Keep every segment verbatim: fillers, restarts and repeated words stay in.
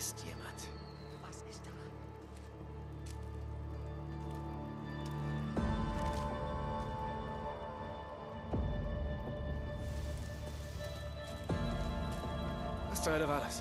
ist jemand. Was ist da? Was zur Hölle war das?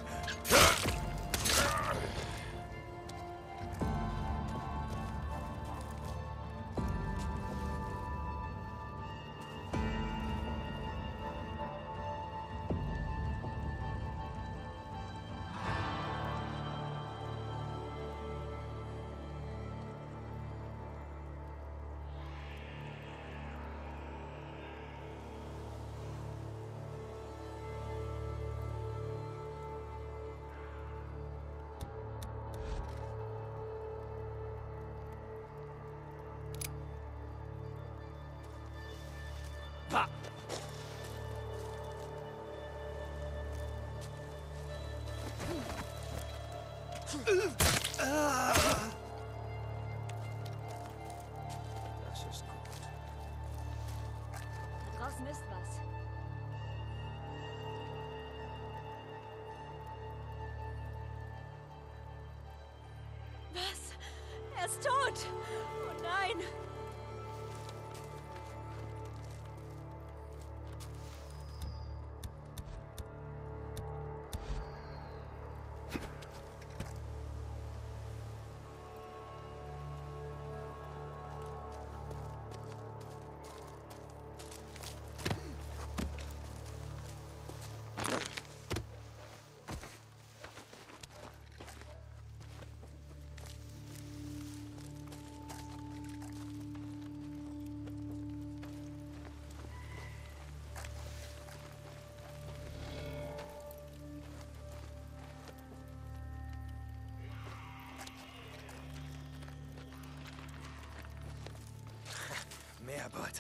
Pa! Das ist gut. Da draußen ist was. Was? Er ist tot! Oh nein! Mehr Beute.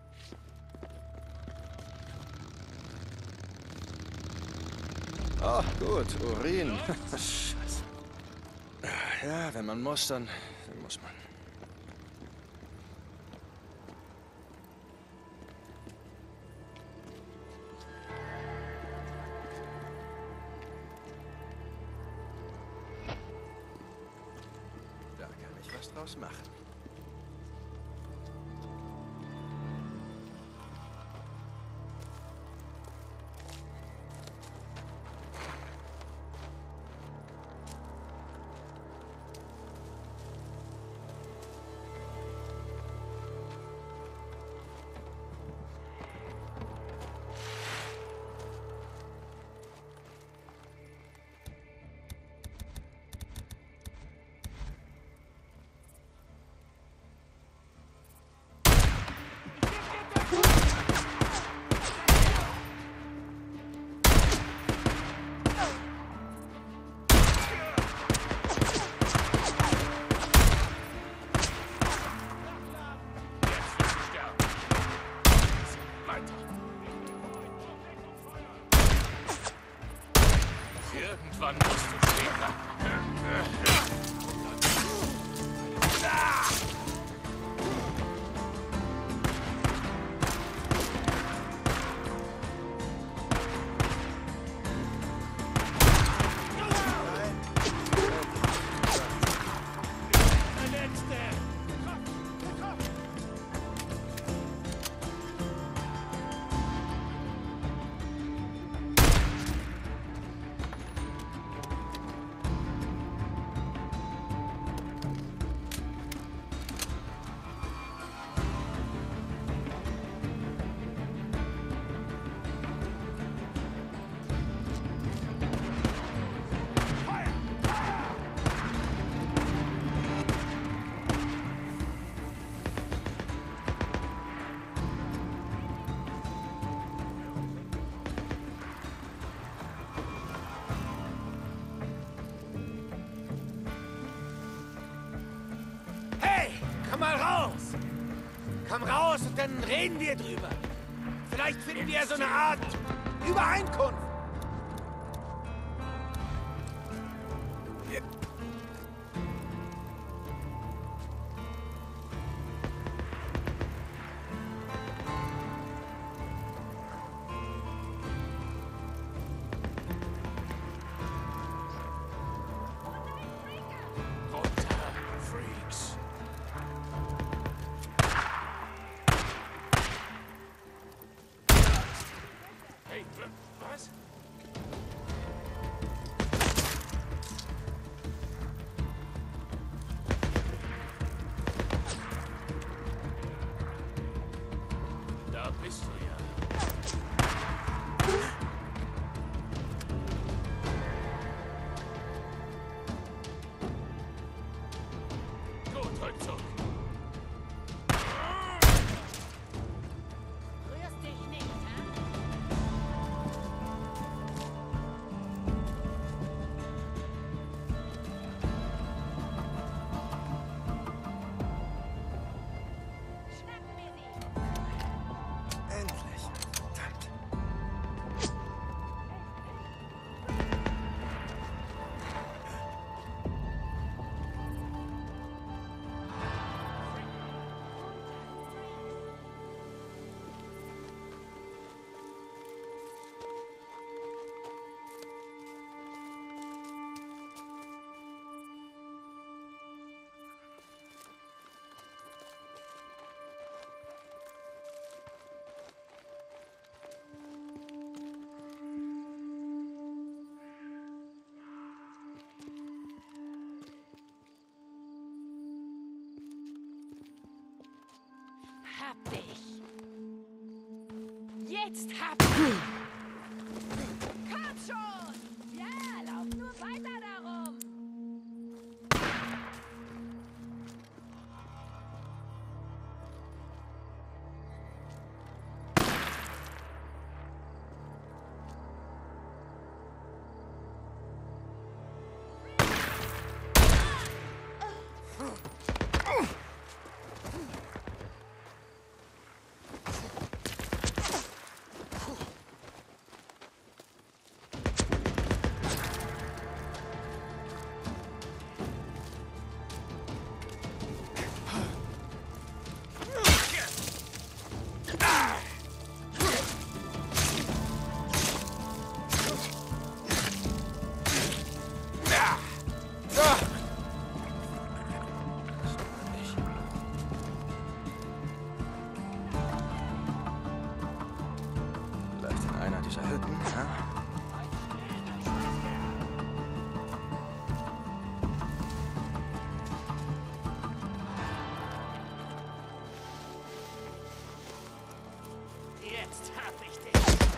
Oh, gut. Urin. Scheiße. Ja, wenn man muss, dann, dann muss man. Da kann ich was draus machen. Irgendwann musst du stehen. Komm mal raus! Komm raus und dann reden wir drüber. Vielleicht finden wir so eine Art Übereinkunft. Was? Da bist du ja. Gut, Rückzug. Rührst dich nicht, hä? Schnappen wir sie! Endlich. Verdammt. Hab dich! Jetzt hab ich! Komm schon! Ja, lauf nur weiter darum! Vielleicht in einer dieser Hütten, ja? Jetzt hab ich dich.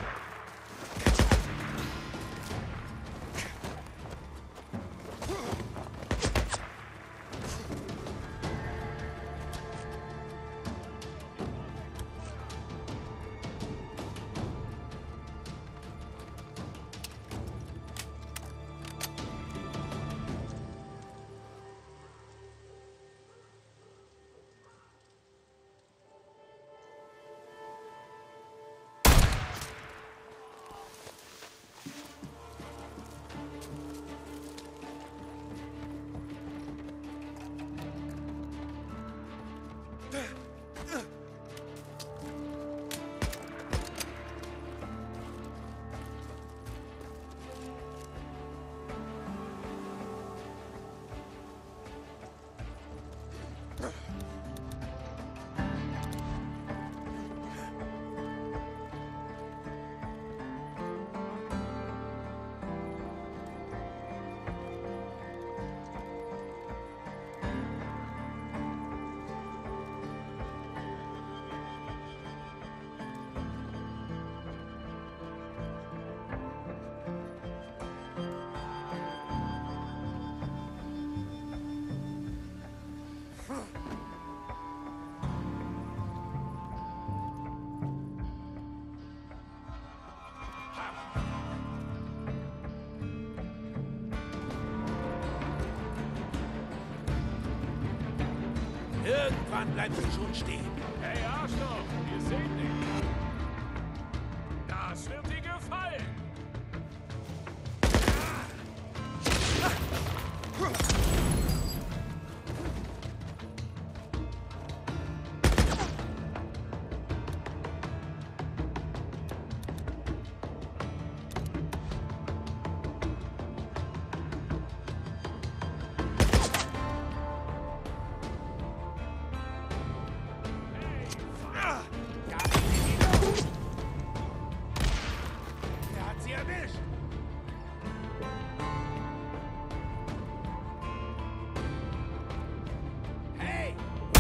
Irgendwann bleibst du schon stehen. Hey Arschloch, wir sehen dich. Das wird dir gefallen. Hat sie erwischt! Hey!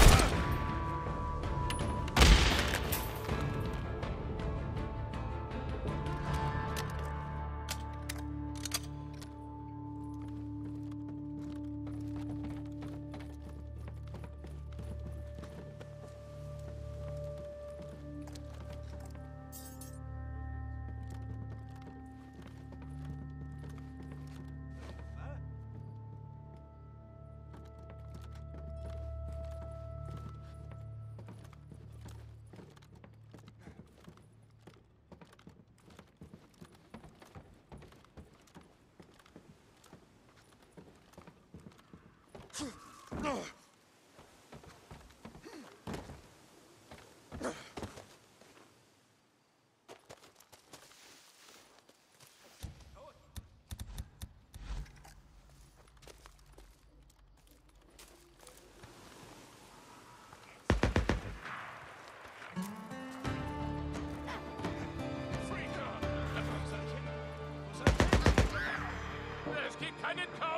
Es gibt keinen Kampf!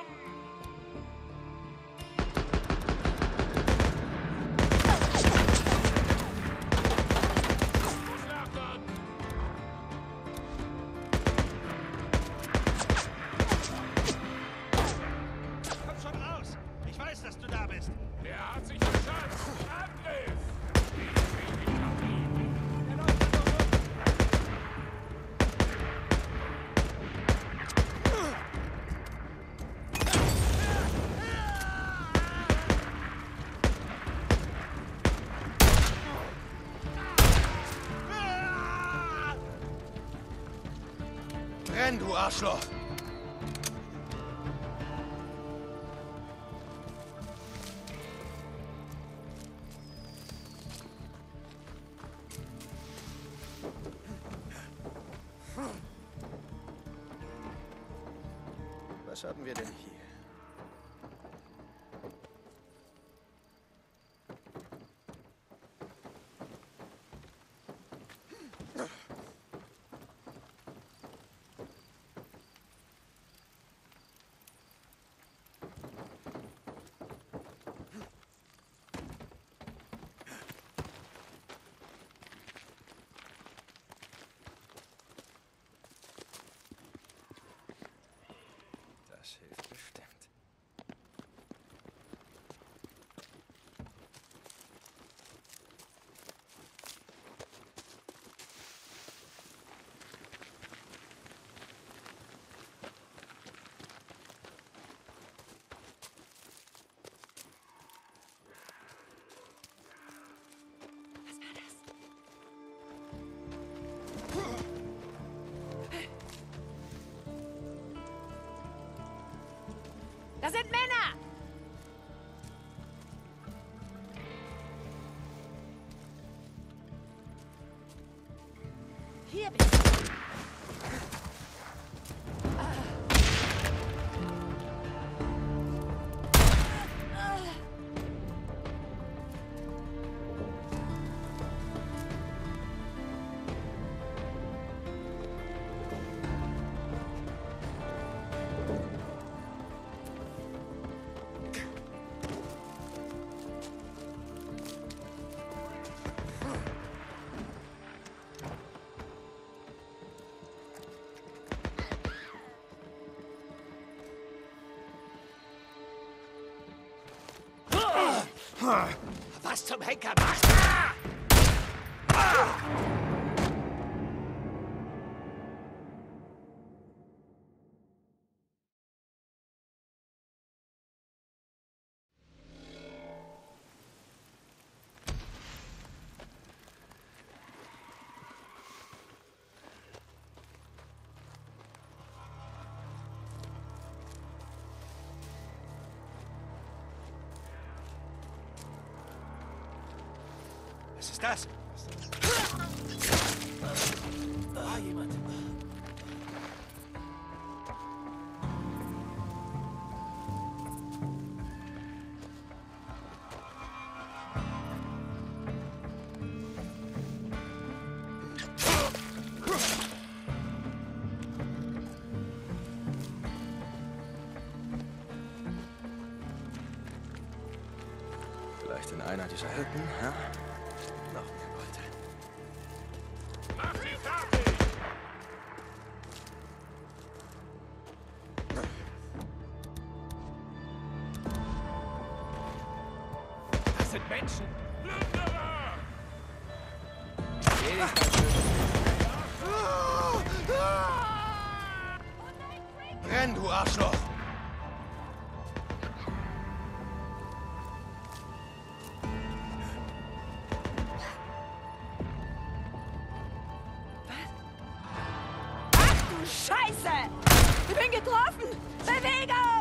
Komm schon raus! Ich weiß, dass du da bist! Der hat sich verschanzt! Angriff! Renn, du Arschloch! Was haben wir denn hier? Das hilft bestimmt. Das sind Männer! Hier bist du. Was zum Henker macht? Ah! Ah! Was ist das? Ah, jemand. Vielleicht in einer dieser Hütten, ja? Noch mehr Gold. Mach sie fertig! Das sind Menschen. Plünderer! Geh nicht ganz schön. Brenn, du Arschloch! Scheiße! Ich bin getroffen! Bewegung!